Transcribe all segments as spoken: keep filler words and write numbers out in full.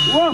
Wow.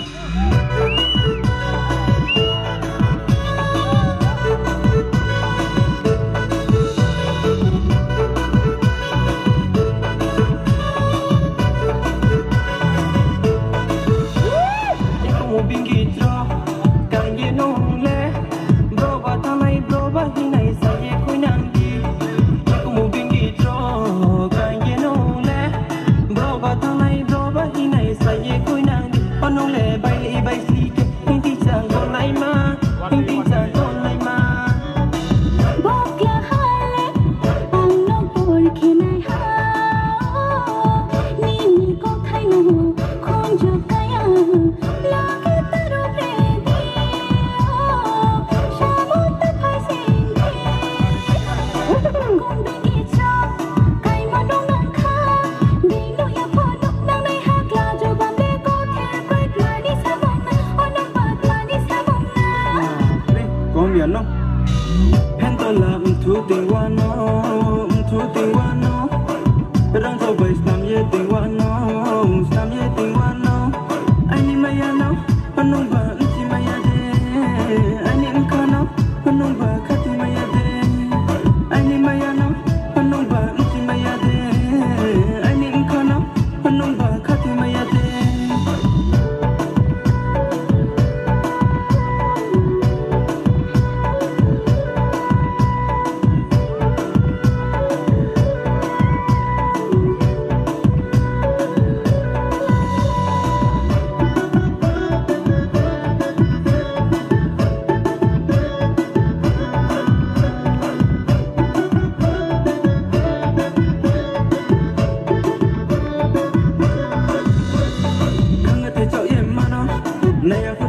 No. Hento la mtu tingwano, mtu tingwano. Rang so bai stam ye tingwano, stam ye tingwano. Ani mayano, anong ba nti mayade. Ani nkano, anong ba kati mayade. Ani mayano, anong ba nti mayade. Ani nkano, anong ba kati mayade. Naya